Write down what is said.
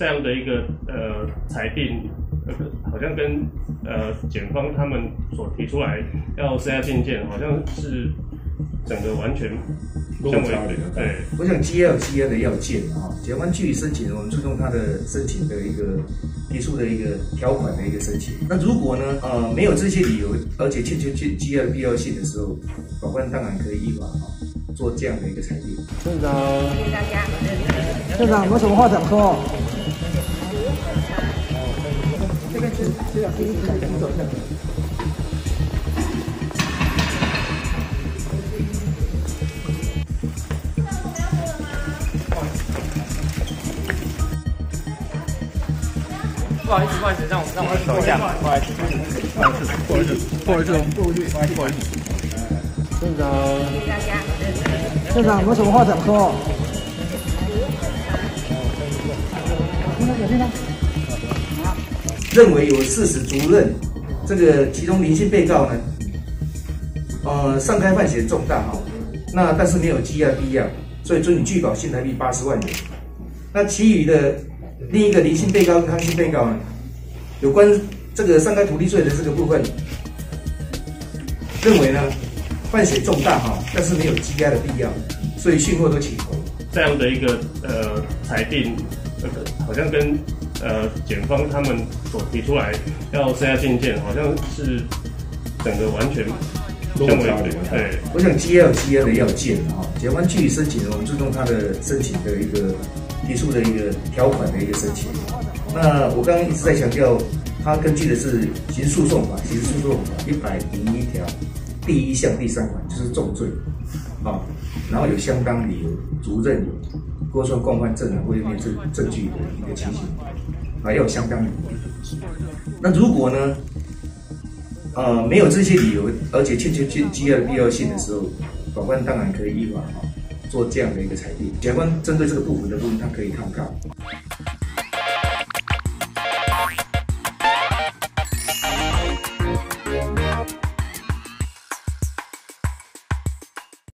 这样的一个裁定，好像跟检方他们所提出来要施压禁见，好像是整个完全相违背。对， 我想羁押有羁押的要件啊，检方具体申请，我们注重他的申请的一个提出的一个条款的一个申请。那如果呢没有这些理由，而且欠缺羁押的必要性的时候，法官当然可以依法做这样的一个裁定。 院长， 谢谢大家。 院长有没有什么话想说？ 这边请走一下。 不好意思，让我走一下，不好意思。 院长， 谢谢大家。 院长有没有什么话想说？ 认为有事实足认，这个其中林姓被告呢，上开犯嫌重大那但是没有羁押必要，所以准予拒保新台币80万元。那其余的另一个林姓被告跟康姓被告呢，有关这个上开土地税的这个部分，认为呢犯嫌重大但是没有羁押的必要，所以讯后都请回。 这样的一个裁定，好像跟检方他们所提出来要施压禁见，好像是整个完全相违背。对， 我想羁押有羁押的要件检方具体申请，我们注重他的申请的一个提出的一个条款的一个申请。那我刚刚一直在强调，他根据的是刑事诉讼法101条第1项第3款，就是重罪然后有相当理由，足认有过错共犯证人或有面证据的一个情形要有相当理由。那如果呢没有这些理由，而且欠缺羁押的必要性的时候，法官当然可以依法做这样的一个裁定。检方针对这个不符的部分，他可以抗告。